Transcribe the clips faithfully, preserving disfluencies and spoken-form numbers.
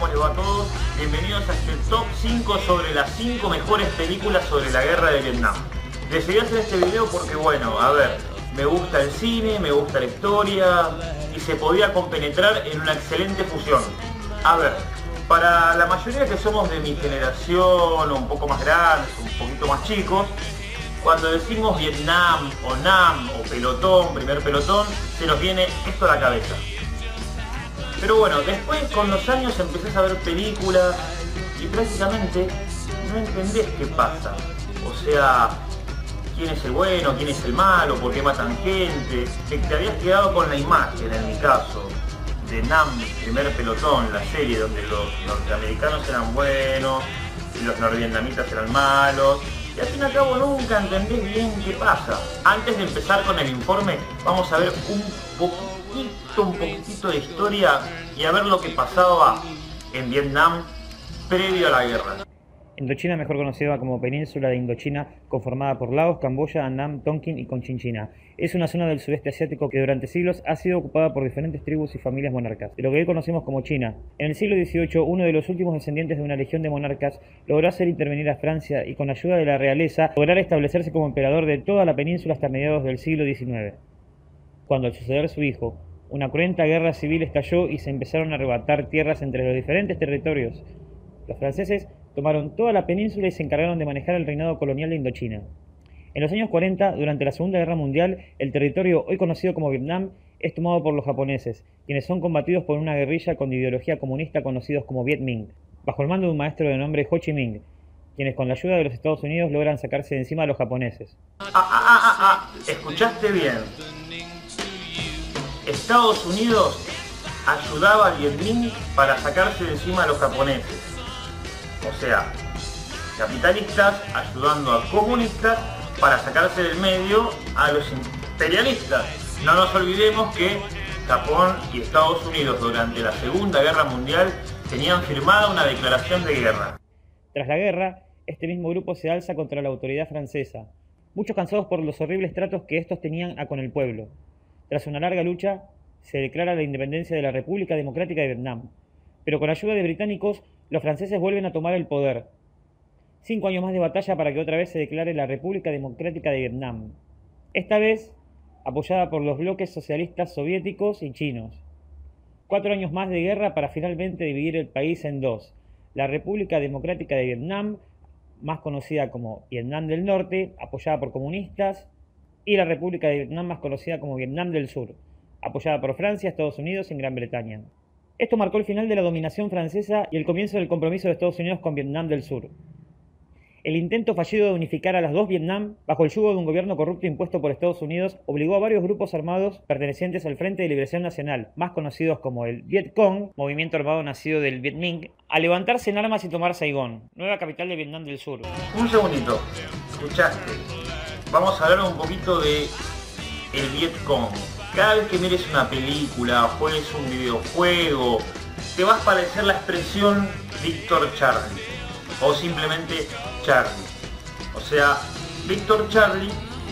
¿cómo les va a todos? Bienvenidos a este top cinco sobre las cinco mejores películas sobre la guerra de Vietnam. Decidí hacer este video porque, bueno, a ver, me gusta el cine, me gusta la historia y se podía compenetrar en una excelente fusión. A ver, para la mayoría que somos de mi generación, o un poco más grandes, un poquito más chicos, cuando decimos Vietnam o Nam o pelotón, primer pelotón, se nos viene esto a la cabeza. Pero bueno, después con los años empezás a ver películas y prácticamente no entendés qué pasa. O sea, quién es el bueno, quién es el malo, por qué matan gente. Te, te habías quedado con la imagen, en mi caso, de Nam, primer pelotón, la serie donde los norteamericanos eran buenos y los norvietnamitas eran malos. Y al fin y al cabo nunca entendés bien qué pasa. Antes de empezar con el informe, vamos a ver un poquitito, un poquitito de historia y a ver lo que pasaba en Vietnam previo a la guerra. Indochina, mejor conocida como Península de Indochina, conformada por Laos, Camboya, Annam, Tonkin y Cochinchina. Es una zona del sudeste asiático que durante siglos ha sido ocupada por diferentes tribus y familias monarcas, de lo que hoy conocemos como China. En el siglo dieciocho, uno de los últimos descendientes de una legión de monarcas logró hacer intervenir a Francia y con ayuda de la realeza lograr establecerse como emperador de toda la península hasta mediados del siglo diecinueve. Cuando al suceder su hijo, una cruenta guerra civil estalló y se empezaron a arrebatar tierras entre los diferentes territorios. Los franceses tomaron toda la península y se encargaron de manejar el reinado colonial de Indochina. En los años cuarenta, durante la Segunda Guerra Mundial, el territorio hoy conocido como Vietnam es tomado por los japoneses, quienes son combatidos por una guerrilla con ideología comunista conocidos como Viet Minh, bajo el mando de un maestro de nombre Ho Chi Minh, quienes con la ayuda de los Estados Unidos logran sacarse de encima a los japoneses. Ah, ah, ah, ah, ah. Escuchaste bien. Estados Unidos ayudaba a Viet Minh para sacarse de encima a los japoneses. O sea, capitalistas ayudando a comunistas para sacarse del medio a los imperialistas. No nos olvidemos que Japón y Estados Unidos durante la Segunda Guerra Mundial tenían firmada una declaración de guerra. Tras la guerra, este mismo grupo se alza contra la autoridad francesa, muchos cansados por los horribles tratos que estos tenían a con el pueblo. Tras una larga lucha, se declara la independencia de la República Democrática de Vietnam, pero con ayuda de británicos, los franceses vuelven a tomar el poder. Cinco años más de batalla para que otra vez se declare la República Democrática de Vietnam, esta vez apoyada por los bloques socialistas soviéticos y chinos. Cuatro años más de guerra para finalmente dividir el país en dos: la República Democrática de Vietnam, más conocida como Vietnam del Norte, apoyada por comunistas, y la República de Vietnam, más conocida como Vietnam del Sur, apoyada por Francia, Estados Unidos y Gran Bretaña. Esto marcó el final de la dominación francesa y el comienzo del compromiso de Estados Unidos con Vietnam del Sur. El intento fallido de unificar a las dos Vietnam bajo el yugo de un gobierno corrupto impuesto por Estados Unidos obligó a varios grupos armados pertenecientes al Frente de Liberación Nacional, más conocidos como el Viet Cong, movimiento armado nacido del Viet Minh, a levantarse en armas y tomar Saigón, nueva capital de Vietnam del Sur. Un segundito, escuchaste. Vamos a hablar un poquito de el Viet Cong. Cada vez que mires una película, juegues un videojuego, te va a aparecer la expresión Víctor Charlie o simplemente Charlie. O sea, Víctor Charlie,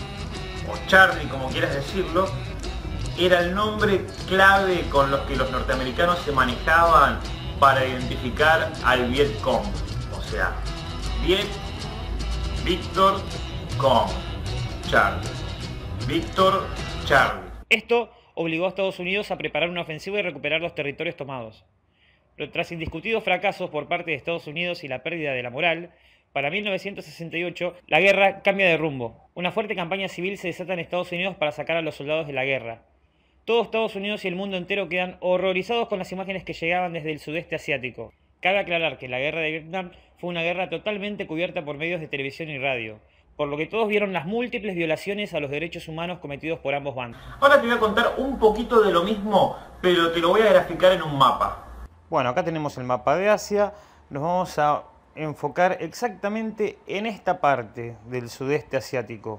o Charlie como quieras decirlo, era el nombre clave con los que los norteamericanos se manejaban para identificar al Viet Cong. O sea, Viet, Víctor, Cong, Charlie. Víctor, Charlie. Esto obligó a Estados Unidos a preparar una ofensiva y recuperar los territorios tomados. Pero tras indiscutidos fracasos por parte de Estados Unidos y la pérdida de la moral, para mil novecientos sesenta y ocho la guerra cambia de rumbo. Una fuerte campaña civil se desata en Estados Unidos para sacar a los soldados de la guerra. Todo Estados Unidos y el mundo entero quedan horrorizados con las imágenes que llegaban desde el sudeste asiático. Cabe aclarar que la guerra de Vietnam fue una guerra totalmente cubierta por medios de televisión y radio, por lo que todos vieron las múltiples violaciones a los derechos humanos cometidos por ambos bandos. Ahora te voy a contar un poquito de lo mismo, pero te lo voy a graficar en un mapa. Bueno, acá tenemos el mapa de Asia. Nos vamos a enfocar exactamente en esta parte del sudeste asiático.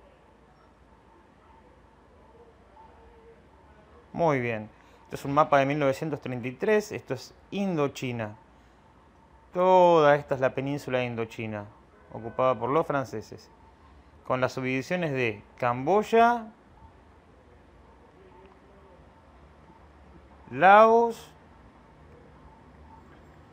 Muy bien. Esto es un mapa de mil novecientos treinta y tres. Esto es Indochina. Toda esta es la península de Indochina, ocupada por los franceses, con las subdivisiones de Camboya, Laos,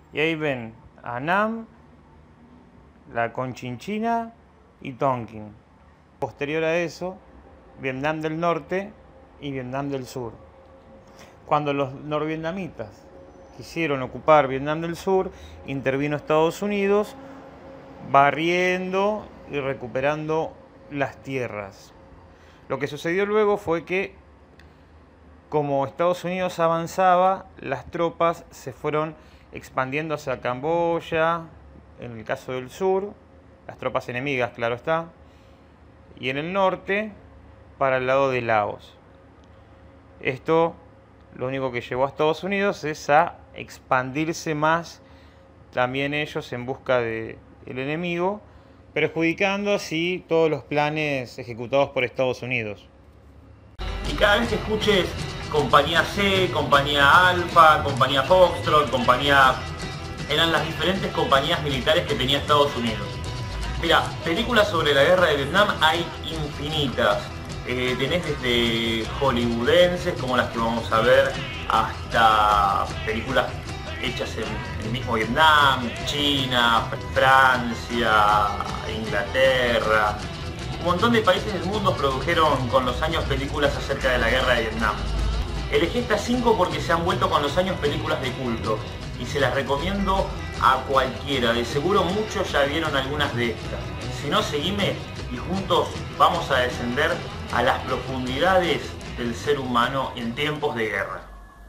Y ahí ven a Nam, la Conchinchina y Tonkin. Posterior a eso, Vietnam del Norte y Vietnam del Sur. Cuando los norvietnamitas quisieron ocupar Vietnam del Sur, intervino Estados Unidos, barriendo y recuperando las tierras. Lo que sucedió luego fue que, como Estados Unidos avanzaba, las tropas se fueron expandiendo hacia Camboya, en el caso del sur, las tropas enemigas, claro está, y en el norte, para el lado de Laos. Esto lo único que llevó a Estados Unidos es a expandirse más, también ellos en busca del enemigo, perjudicando así todos los planes ejecutados por Estados Unidos. Y cada vez que escuches Compañía C, Compañía Alfa, Compañía Foxtrot, Compañía... eran las diferentes compañías militares que tenía Estados Unidos. Mira, películas sobre la guerra de Vietnam hay infinitas. Eh, tenés desde hollywoodenses, como las que vamos a ver, hasta películas hechas en, en el mismo Vietnam, China, Francia, Inglaterra. Un montón de países del mundo produjeron con los años películas acerca de la guerra de Vietnam. Elegí estas cinco porque se han vuelto con los años películas de culto y se las recomiendo a cualquiera. De seguro muchos ya vieron algunas de estas. Si no, seguime y juntos vamos a descender a las profundidades del ser humano en tiempos de guerra.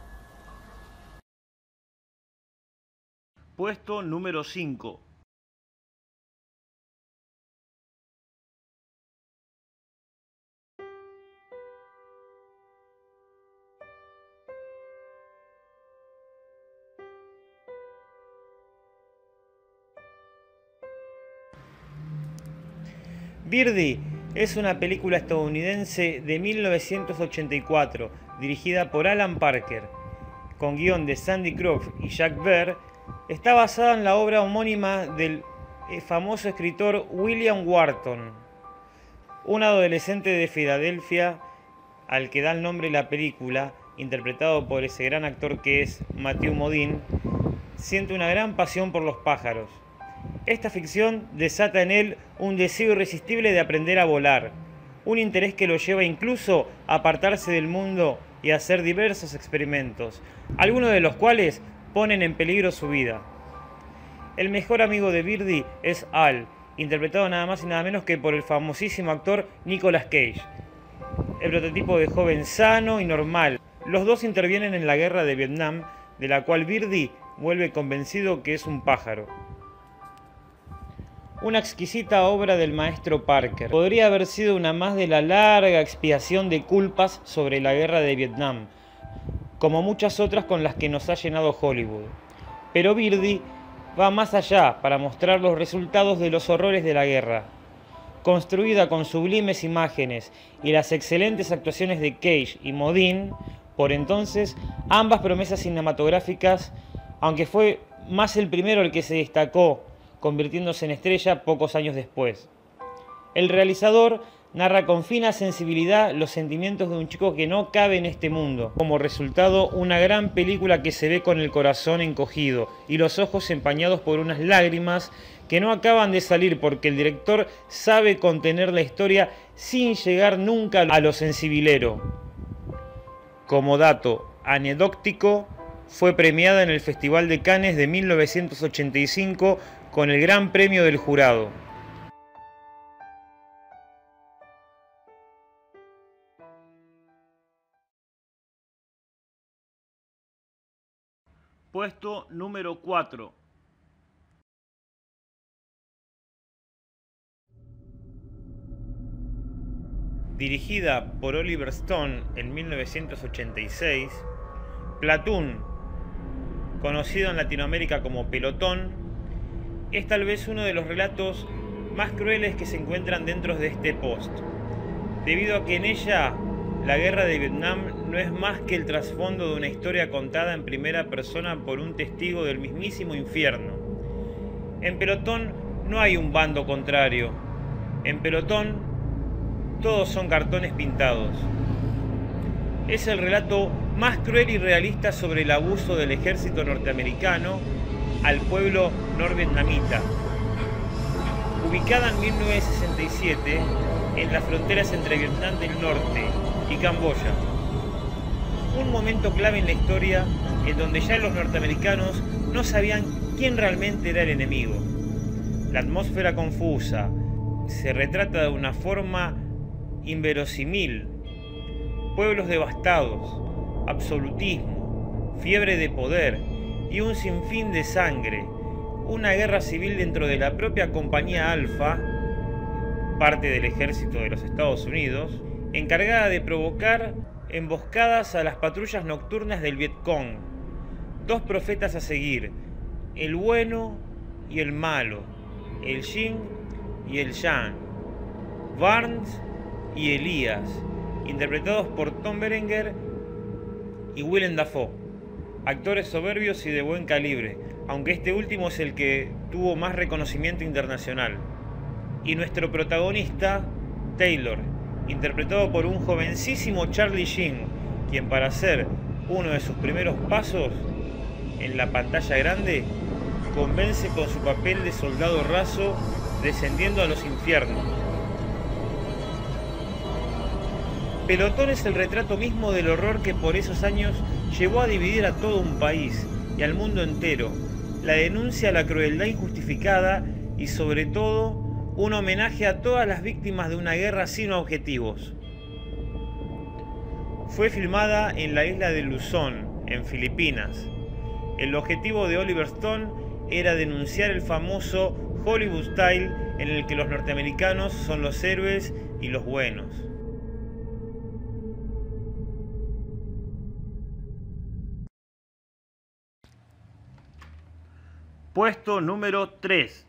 Puesto número cinco. Birdie es una película estadounidense de mil novecientos ochenta y cuatro, dirigida por Alan Parker, con guión de Sandy Croft y Jack Baer. Está basada en la obra homónima del famoso escritor William Wharton. Un adolescente de Filadelfia, al que da el nombre la película, interpretado por ese gran actor que es Matthew Modine, siente una gran pasión por los pájaros. Esta ficción desata en él un deseo irresistible de aprender a volar, un interés que lo lleva incluso a apartarse del mundo y a hacer diversos experimentos, algunos de los cuales ponen en peligro su vida. El mejor amigo de Birdie es Al, interpretado nada más y nada menos que por el famosísimo actor Nicolas Cage, el prototipo de joven sano y normal. Los dos intervienen en la guerra de Vietnam, de la cual Birdie vuelve convencido que es un pájaro. Una exquisita obra del maestro Parker. Podría haber sido una más de la larga expiación de culpas sobre la guerra de Vietnam, como muchas otras con las que nos ha llenado Hollywood. Pero Birdie va más allá para mostrar los resultados de los horrores de la guerra. Construida con sublimes imágenes y las excelentes actuaciones de Cage y Modine, por entonces, ambas promesas cinematográficas, aunque fue más el primero el que se destacó, convirtiéndose en estrella pocos años después. El realizador narra con fina sensibilidad los sentimientos de un chico que no cabe en este mundo. Como resultado, una gran película que se ve con el corazón encogido y los ojos empañados por unas lágrimas que no acaban de salir porque el director sabe contener la historia sin llegar nunca a lo sensibilero. Como dato anecdótico, fue premiada en el Festival de Cannes de mil novecientos ochenta y cinco con el Gran Premio del Jurado. Puesto número cuatro. Dirigida por Oliver Stone en mil novecientos ochenta y seis, Platoon, conocido en Latinoamérica como Pelotón, es tal vez uno de los relatos más crueles que se encuentran dentro de este post, debido a que en ella la guerra de Vietnam no es más que el trasfondo de una historia contada en primera persona por un testigo del mismísimo infierno. En Pelotón no hay un bando contrario, en Pelotón todos son cartones pintados. Es el relato más cruel y realista sobre el abuso del ejército norteamericano al pueblo norvietnamita. Ubicada en mil novecientos sesenta y siete en las fronteras entre Vietnam del Norte y Camboya. Un momento clave en la historia en donde ya los norteamericanos no sabían quién realmente era el enemigo. La atmósfera confusa se retrata de una forma inverosímil. Pueblos devastados, absolutismo, fiebre de poder y un sinfín de sangre. Una guerra civil dentro de la propia Compañía Alfa, parte del ejército de los Estados Unidos, encargada de provocar emboscadas a las patrullas nocturnas del Vietcong. Dos profetas a seguir, el bueno y el malo, el Yin y el Yang, Barnes y Elías, interpretados por Tom Berenger y Willem Dafoe, actores soberbios y de buen calibre, aunque este último es el que tuvo más reconocimiento internacional. Y nuestro protagonista, Taylor, interpretado por un jovencísimo Charlie Sheen, quien para hacer uno de sus primeros pasos en la pantalla grande, convence con su papel de soldado raso descendiendo a los infiernos. Pelotón es el retrato mismo del horror que por esos años llevó a dividir a todo un país y al mundo entero. La denuncia a la crueldad injustificada y sobre todo un homenaje a todas las víctimas de una guerra sin objetivos. Fue filmada en la isla de Luzón, en Filipinas. El objetivo de Oliver Stone era denunciar el famoso Hollywood Style en el que los norteamericanos son los héroes y los buenos. Puesto número tres.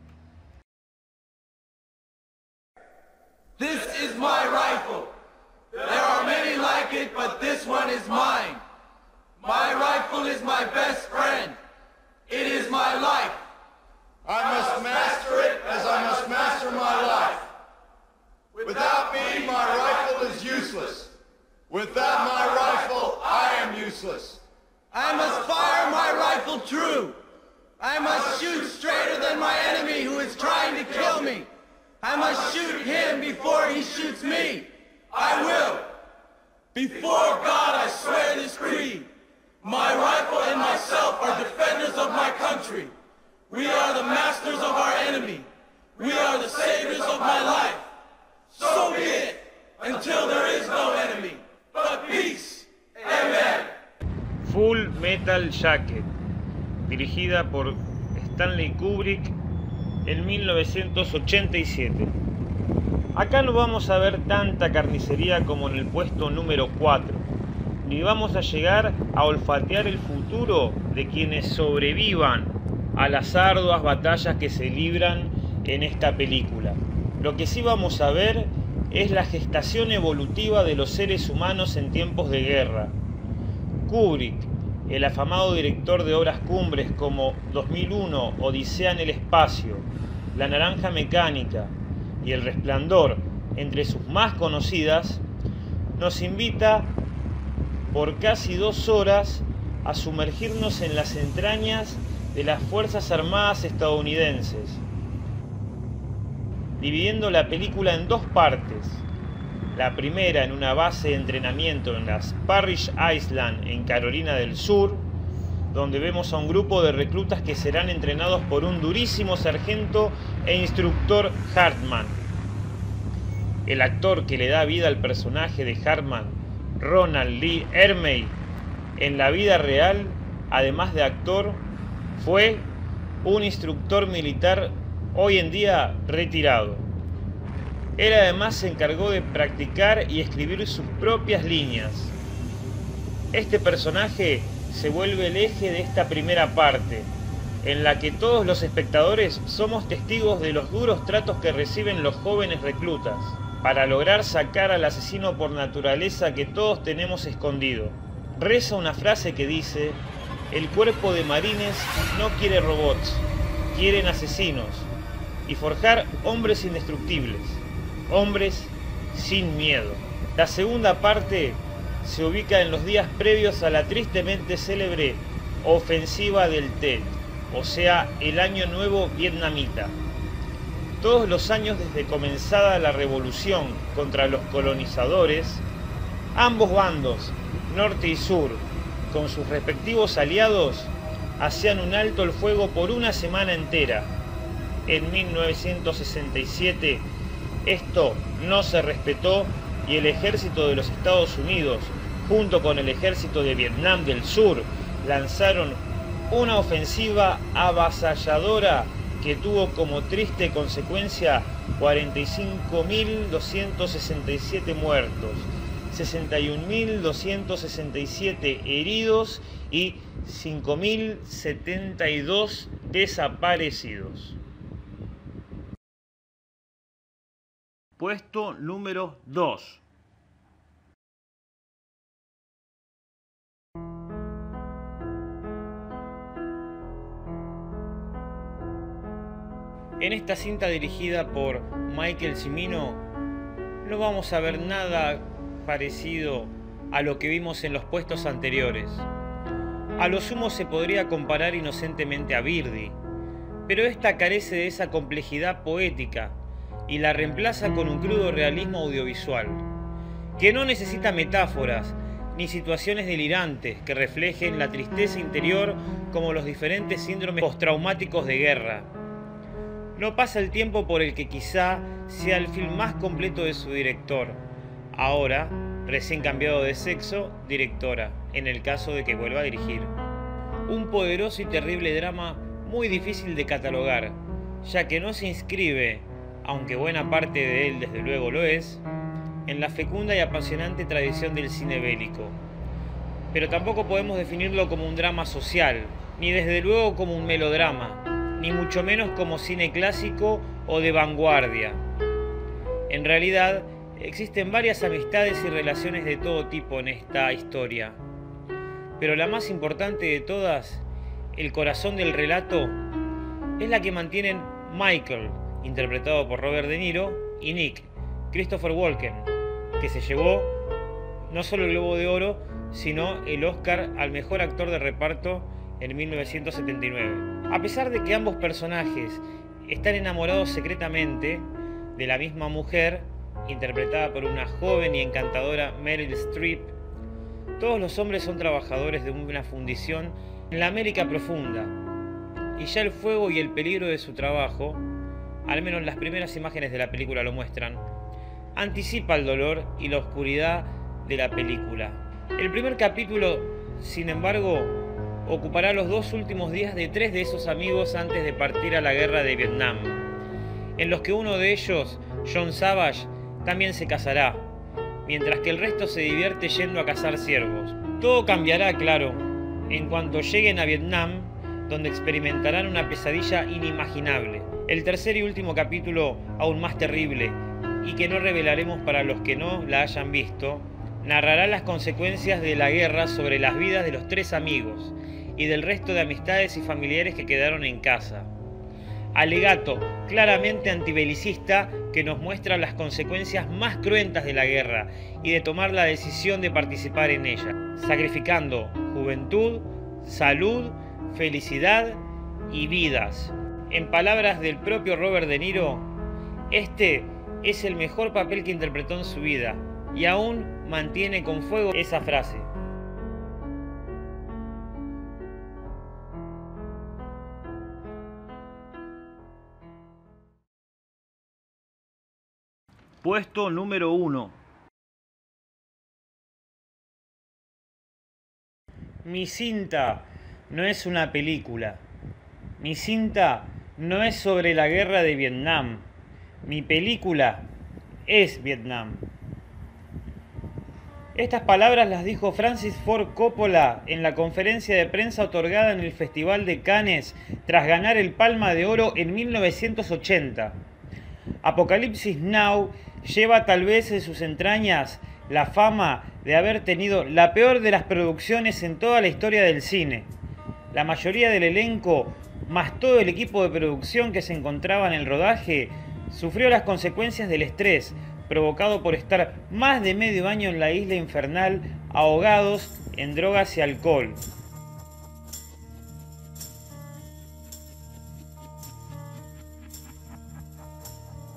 This is my rifle. There are many like it, but this one is mine. My rifle is my best friend. It is my life. I must master it as I must master my life. Without me, my rifle is useless. Without my rifle, I am useless. I must fire my rifle true. I must shoot straighter than my enemy who is trying to kill me. I must shoot him before he shoots me. I will. Before God, I swear this creed. My rifle and myself are defenders of my country. We are the masters of our enemy. We are the saviors of my life. So be it, until there is no enemy, but peace. Amen. Full Metal Jacket, dirigida por Stanley Kubrick en mil novecientos ochenta y siete. Acá no vamos a ver tanta carnicería como en el puesto número cuatro, ni vamos a llegar a olfatear el futuro de quienes sobrevivan a las arduas batallas que se libran en esta película. Lo que sí vamos a ver es la gestación evolutiva de los seres humanos en tiempos de guerra. Kubrick, el afamado director de obras cumbres como dos mil uno, Odisea en el espacio, La naranja mecánica y El resplandor, entre sus más conocidas, nos invita por casi dos horas a sumergirnos en las entrañas de las Fuerzas Armadas estadounidenses, dividiendo la película en dos partes. La primera en una base de entrenamiento en las Parrish Island en Carolina del Sur, donde vemos a un grupo de reclutas que serán entrenados por un durísimo sargento e instructor Hartman. El actor que le da vida al personaje de Hartman, Ronald Lee Ermey, en la vida real, además de actor, fue un instructor militar hoy en día retirado. Él además se encargó de practicar y escribir sus propias líneas. Este personaje se vuelve el eje de esta primera parte, en la que todos los espectadores somos testigos de los duros tratos que reciben los jóvenes reclutas, para lograr sacar al asesino por naturaleza que todos tenemos escondido. Reza una frase que dice: el cuerpo de marines no quiere robots, quieren asesinos, y forjar hombres indestructibles, hombres sin miedo. La segunda parte se ubica en los días previos a la tristemente célebre ofensiva del Tet, o sea, el Año Nuevo vietnamita. Todos los años desde comenzada la revolución contra los colonizadores, ambos bandos, norte y sur, con sus respectivos aliados, hacían un alto el fuego por una semana entera. En mil novecientos sesenta y siete esto no se respetó y el ejército de los Estados Unidos, junto con el ejército de Vietnam del Sur, lanzaron una ofensiva avasalladora que tuvo como triste consecuencia cuarenta y cinco mil doscientos sesenta y siete muertos, sesenta y un mil doscientos sesenta y siete heridos y cinco mil setenta y dos desaparecidos. Puesto número dos. En esta cinta dirigida por Michael Cimino no vamos a ver nada parecido a lo que vimos en los puestos anteriores. A lo sumo se podría comparar inocentemente a Birdy, pero esta carece de esa complejidad poética y la reemplaza con un crudo realismo audiovisual, que no necesita metáforas ni situaciones delirantes que reflejen la tristeza interior como los diferentes síndromes postraumáticos de guerra. No pasa el tiempo por el que quizá sea el film más completo de su director, ahora, recién cambiado de sexo, directora, en el caso de que vuelva a dirigir. Un poderoso y terrible drama muy difícil de catalogar, ya que no se inscribe, aunque buena parte de él desde luego lo es, en la fecunda y apasionante tradición del cine bélico. Pero tampoco podemos definirlo como un drama social, ni desde luego como un melodrama, ni mucho menos como cine clásico o de vanguardia. En realidad, existen varias amistades y relaciones de todo tipo en esta historia. Pero la más importante de todas, el corazón del relato, es la que mantienen Michael, interpretado por Robert De Niro, y Nick, Christopher Walken, que se llevó no solo el Globo de Oro, sino el Oscar al mejor actor de reparto en mil novecientos setenta y nueve. A pesar de que ambos personajes están enamorados secretamente de la misma mujer, interpretada por una joven y encantadora Meryl Streep, todos los hombres son trabajadores de una fundición en la América profunda, y ya el fuego y el peligro de su trabajo, al menos las primeras imágenes de la película lo muestran, anticipa el dolor y la oscuridad de la película. El primer capítulo, sin embargo, ocupará los dos últimos días de tres de esos amigos antes de partir a la guerra de Vietnam, en los que uno de ellos, John Savage, también se casará, mientras que el resto se divierte yendo a cazar ciervos. Todo cambiará, claro, en cuanto lleguen a Vietnam, donde experimentarán una pesadilla inimaginable. El tercer y último capítulo, aún más terrible, y que no revelaremos para los que no la hayan visto, narrará las consecuencias de la guerra sobre las vidas de los tres amigos y del resto de amistades y familiares que quedaron en casa. Alegato claramente antibelicista que nos muestra las consecuencias más cruentas de la guerra y de tomar la decisión de participar en ella, sacrificando juventud, salud, felicidad y vidas. En palabras del propio Robert De Niro, este es el mejor papel que interpretó en su vida y aún mantiene con fuego esa frase. Puesto número uno. Mi cinta no es una película. Mi cinta no es sobre la guerra de Vietnam. Mi película es Vietnam. Estas palabras las dijo Francis Ford Coppola en la conferencia de prensa otorgada en el Festival de Cannes tras ganar el Palma de Oro en mil novecientos ochenta. Apocalipsis Now lleva tal vez en sus entrañas la fama de haber tenido la peor de las producciones en toda la historia del cine. La mayoría del elenco, más todo el equipo de producción que se encontraba en el rodaje, sufrió las consecuencias del estrés provocado por estar más de medio año en la isla infernal, ahogados en drogas y alcohol.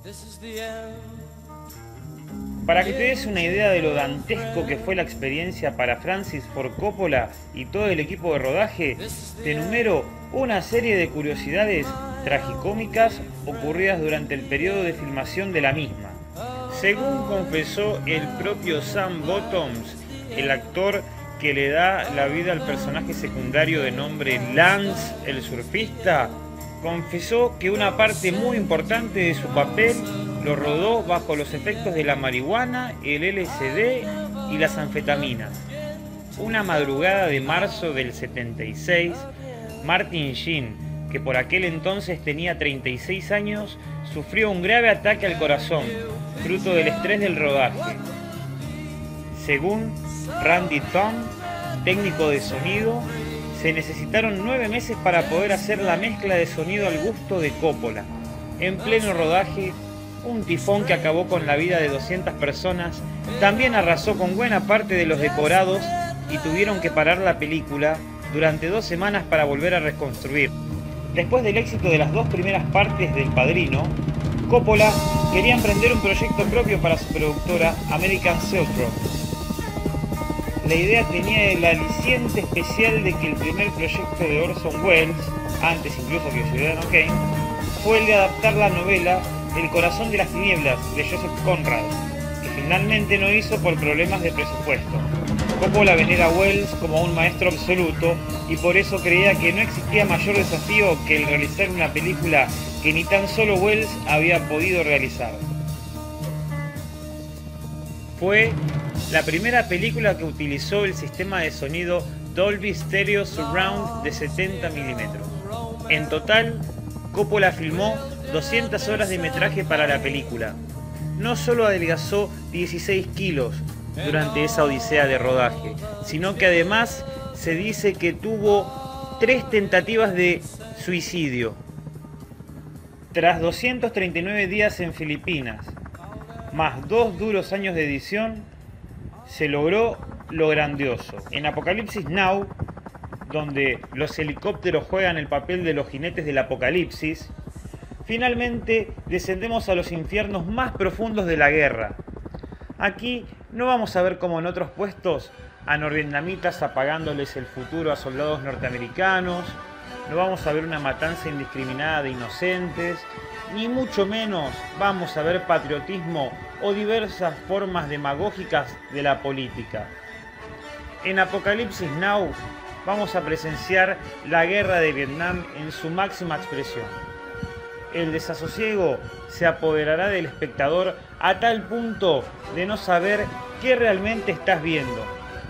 Para que te des una idea de lo dantesco que fue la experiencia para Francis Ford Coppola y todo el equipo de rodaje, te enumero una serie de curiosidades tragicómicas ocurridas durante el periodo de filmación de la misma. Según confesó el propio Sam Bottoms, el actor que le da la vida al personaje secundario de nombre Lance, el surfista, confesó que una parte muy importante de su papel lo rodó bajo los efectos de la marihuana, el L S D y las anfetaminas. Una madrugada de marzo del setenta y seis, Martin Sheen, que por aquel entonces tenía treinta y seis años, sufrió un grave ataque al corazón, fruto del estrés del rodaje. Según Randy Thom, técnico de sonido, se necesitaron nueve meses para poder hacer la mezcla de sonido al gusto de Coppola. En pleno rodaje, un tifón que acabó con la vida de doscientas personas también arrasó con buena parte de los decorados y tuvieron que parar la película durante dos semanas para volver a reconstruir. Después del éxito de las dos primeras partes del Padrino, Coppola quería emprender un proyecto propio para su productora American Zoetrope. La idea tenía el aliciente especial de que el primer proyecto de Orson Welles, antes incluso que Ciudadano Kane, fue el de adaptar la novela El corazón de las tinieblas de Joseph Conrad, que finalmente no hizo por problemas de presupuesto. Coppola venera a Welles como un maestro absoluto y por eso creía que no existía mayor desafío que el realizar una película que ni tan solo Welles había podido realizar. Fue la primera película que utilizó el sistema de sonido Dolby Stereo Surround de setenta milímetros. En total, Coppola filmó doscientas horas de metraje para la película. No solo adelgazó dieciséis kilos durante esa odisea de rodaje, sino que además se dice que tuvo tres tentativas de suicidio. Tras doscientos treinta y nueve días en Filipinas, más dos duros años de edición, se logró lo grandioso. En Apocalipsis Now, donde los helicópteros juegan el papel de los jinetes del apocalipsis, finalmente descendemos a los infiernos más profundos de la guerra. Aquí no vamos a ver como en otros puestos a norvietnamitas apagándoles el futuro a soldados norteamericanos, no vamos a ver una matanza indiscriminada de inocentes, ni mucho menos vamos a ver patriotismo o diversas formas demagógicas de la política. En Apocalipsis Now vamos a presenciar la guerra de Vietnam en su máxima expresión. El desasosiego se apoderará del espectador a tal punto de no saber qué realmente estás viendo.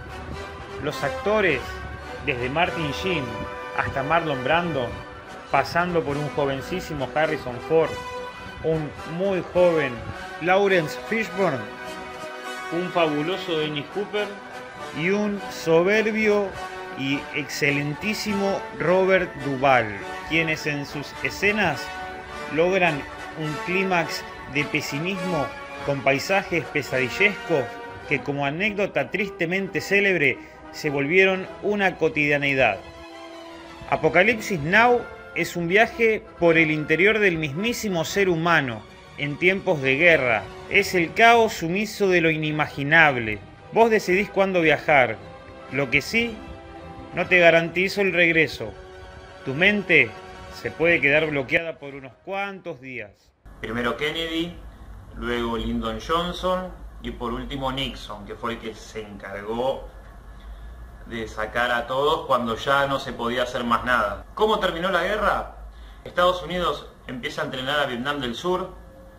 Los actores, desde Martin Sheen hasta Marlon Brando, pasando por un jovencísimo Harrison Ford, un muy joven Lawrence Fishburne, un fabuloso Dennis Hopper y un soberbio y excelentísimo Robert Duvall, quienes en sus escenas logran un clímax de pesimismo con paisajes pesadillescos que, como anécdota tristemente célebre, se volvieron una cotidianeidad. Apocalipsis Now es un viaje por el interior del mismísimo ser humano en tiempos de guerra. Es el caos sumiso de lo inimaginable. Vos decidís cuándo viajar. Lo que sí, no te garantizo el regreso. Tu mente se puede quedar bloqueada por unos cuantos días. Primero Kennedy, luego Lyndon Johnson y por último Nixon, que fue el que se encargó de sacar a todos cuando ya no se podía hacer más nada. ¿Cómo terminó la guerra? Estados Unidos empieza a entrenar a Vietnam del Sur,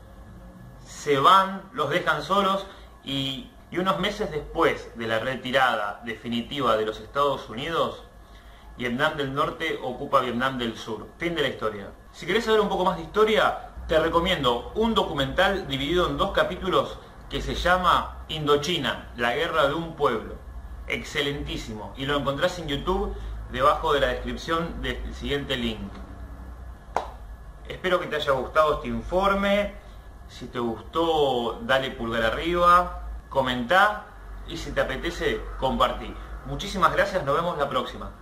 se van, los dejan solos y, y unos meses después de la retirada definitiva de los Estados Unidos, Vietnam del Norte ocupa Vietnam del Sur. Fin de la historia. Si querés saber un poco más de historia, te recomiendo un documental dividido en dos capítulos que se llama Indochina, la guerra de un pueblo. Excelentísimo. Y lo encontrás en YouTube debajo de la descripción del siguiente link. Espero que te haya gustado este informe. Si te gustó, dale pulgar arriba, comentá y si te apetece, compartí. Muchísimas gracias, nos vemos la próxima.